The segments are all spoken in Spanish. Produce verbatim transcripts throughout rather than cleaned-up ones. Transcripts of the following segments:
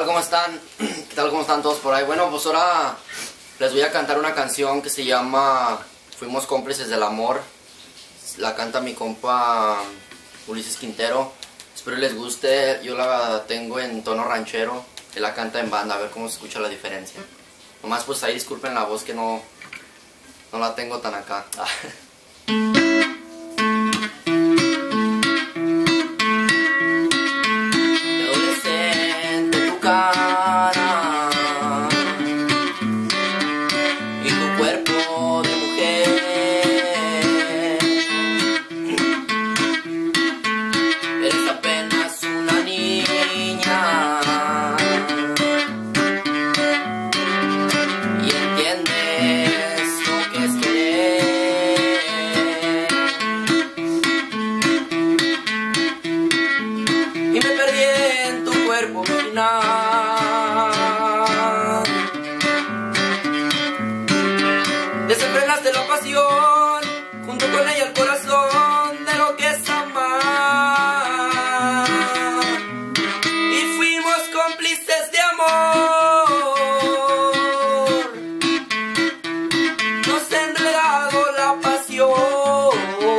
¿Cómo están? ¿Qué tal? ¿Cómo están todos por ahí? Bueno, pues ahora les voy a cantar una canción que se llama Fuimos cómplices del amor. La canta mi compa Ulises Quintero. Espero les guste. Yo la tengo en tono ranchero. Él la canta en banda, a ver cómo se escucha la diferencia. Nomás pues ahí disculpen la voz que no, no la tengo tan acá. Cara y tu cuerpo de mujer, eres apenas una niña y entiendes lo que es querer, y me perdí en tu cuerpo final. Desenfrenaste la pasión, junto con ella el corazón de lo que es amar. Y fuimos cómplices de amor. Nos ha enredado la pasión.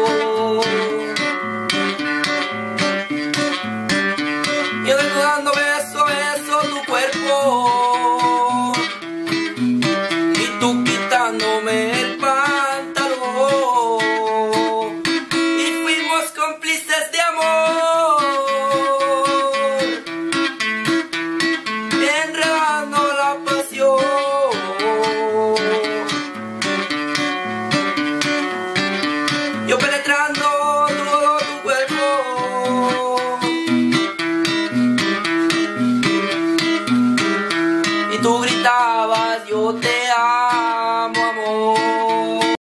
Yo desnudando beso, beso tu cuerpo. Y tú quitándome el pantalón, y fuimos cómplices de amor, enredando la pasión. Yo penetrando todo tu cuerpo, y tú gritabas yo te amo.